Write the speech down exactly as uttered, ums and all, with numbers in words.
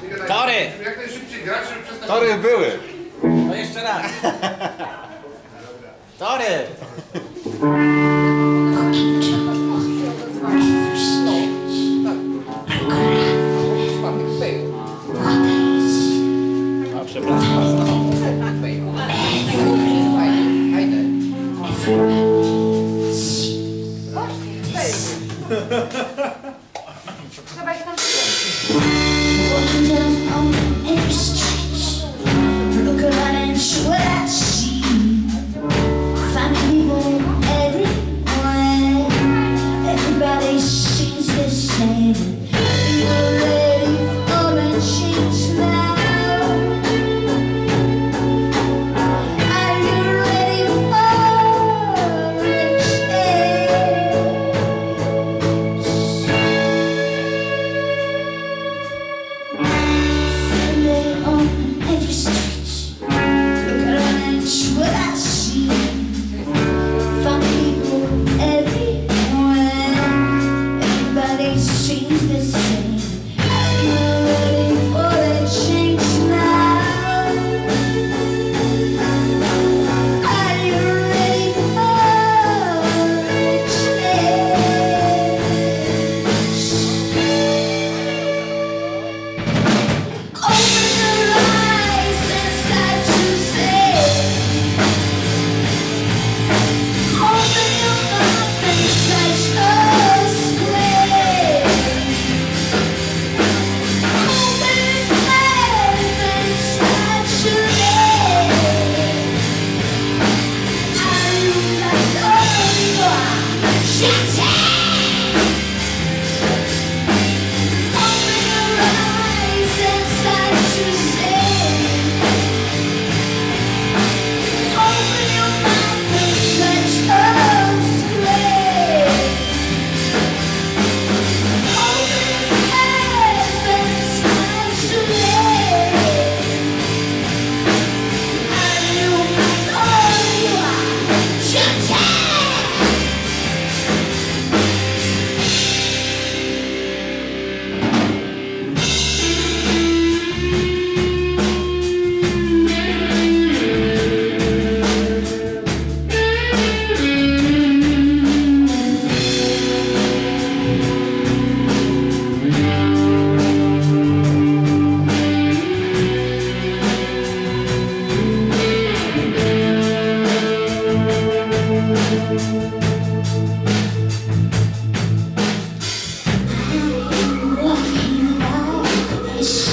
Tory! Jak najszybciej grać, żeby przestać... Tory były. To jeszcze raz. Tory! A, przepraszam. Walking down on every street, look around and see what I see. Find people everywhere, everybody seems the same. You're ready for a change now. Are you ready for a change? Sunday on every street, look around and see what I see. Find people everywhere, everybody seems the same. Are you ready for a change now? Are you ready for a change? Open your eyes and start to say. Open your mouth and touch the square. Open his mouth and start to lay. Are you like all you are? Shut it! Open your eyes and start to say. Open your mouth and touch the square. Open his mouth and start to lay. Are you like all you are? Shut it! Walking by the